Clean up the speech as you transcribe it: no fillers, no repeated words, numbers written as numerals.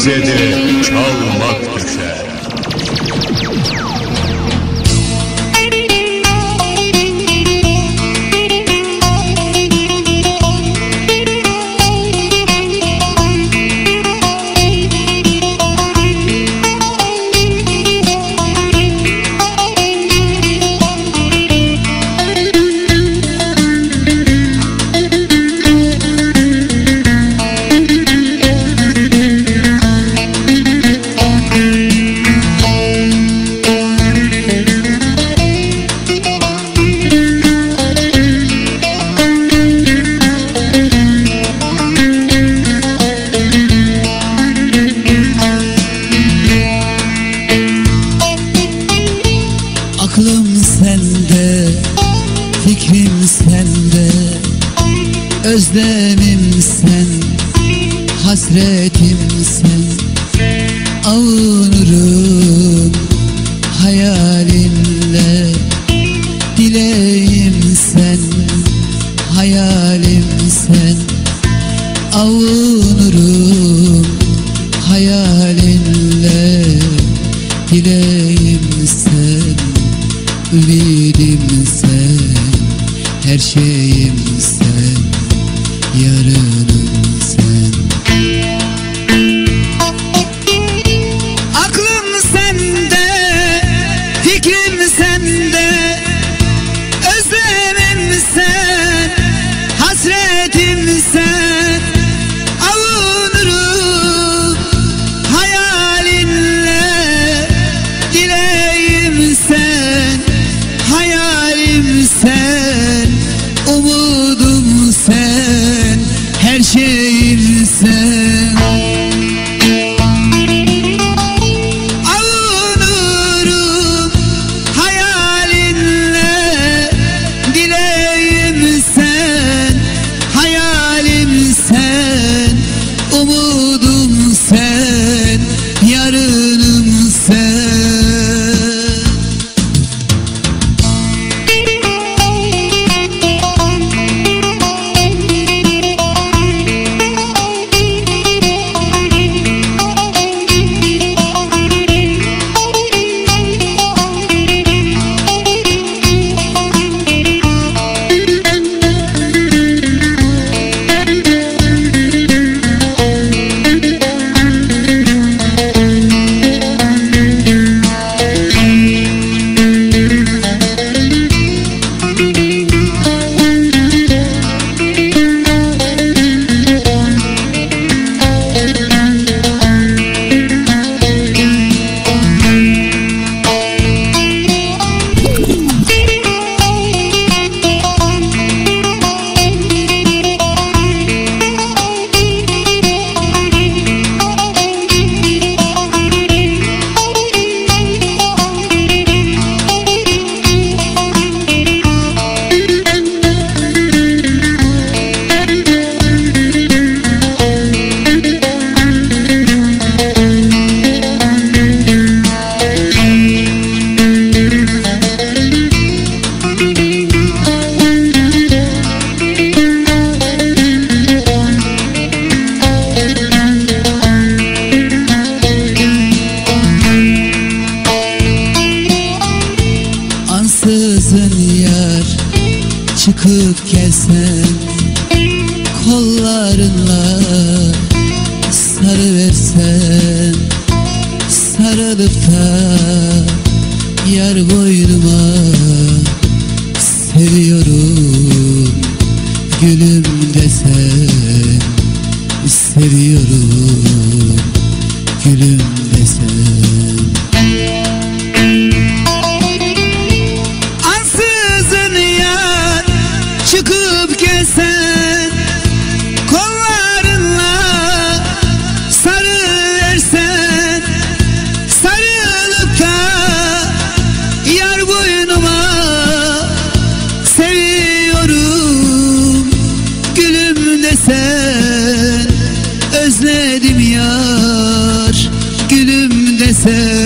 bize de çalmak düşer. Aklım sende, fikrim sende, özlemim sen, hasretim sen. Avunurum hayalinle, dileğim sen, hayalim sen. Avunurum hayalinle, dileğim sen, ümidim sen, her şeyim sen, yarınım sen. Aklım sende, fikrim sende, özlemim sen, hasretim sen. Avunurum hayalinle, dileğim sen, hayalim sen, umudum sen, her şeyim sen. Avunurum hayalinle, dileğim sen, hayalim sen, umudum sen, yarınım sen. Ansızın yar çıkıp gelsen, kollarınla sarıversen, sarılıp da yar boynuma, seviyorum gülüm desen, seviyorum gülüm desen. Çıkıp gelsen, kollarınla sarıversen, sarılıp da yar boynuma, seviyorum gülüm desen, özledim yar gülüm desen.